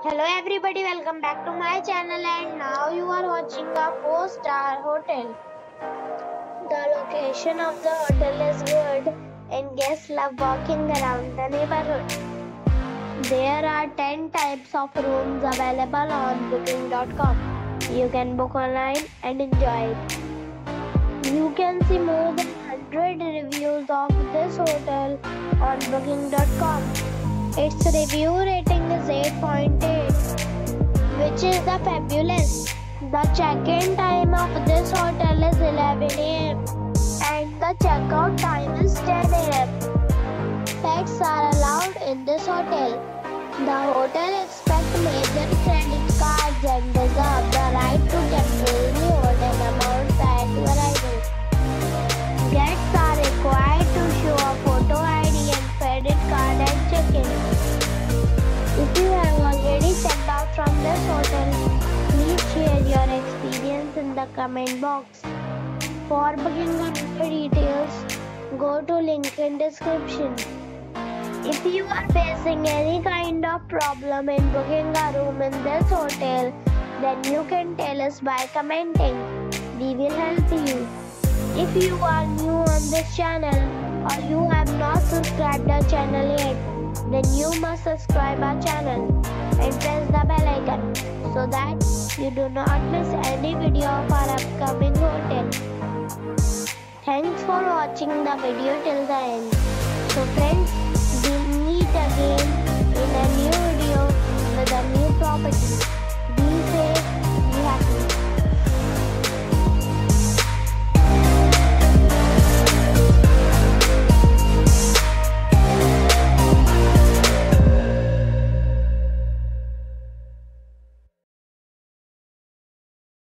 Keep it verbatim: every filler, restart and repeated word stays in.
Hello everybody, welcome back to my channel and now you are watching a four star hotel. The location of the hotel is good and guests love walking around the neighborhood. There are ten types of rooms available on booking dot com. You can book online and enjoy it. You can see more than one hundred reviews of this hotel on booking dot com. Its review rating is eight point eight, which is the fabulous. The check-in time of this hotel is eleven a m and the check-out time is ten a m Pets are allowed in this hotel. The hotel accepts major credit cards and reserves the right to temporarily hold an amount prior to arrival. Guests are required to show a photo I D and credit card at check-in. If you have already checked out from this hotel, please share your experience in the comment box. For booking or other details, go to link in description. If you are facing any kind of problem in booking a room in this hotel, then you can tell us by commenting. We will help you. If you are new on this channel or you have not subscribed our channel yet, then you must subscribe our channel and press the bell icon so that you do not miss any video of our upcoming hotel. Thanks for watching the video till the end. So friends, we'll meet again in a new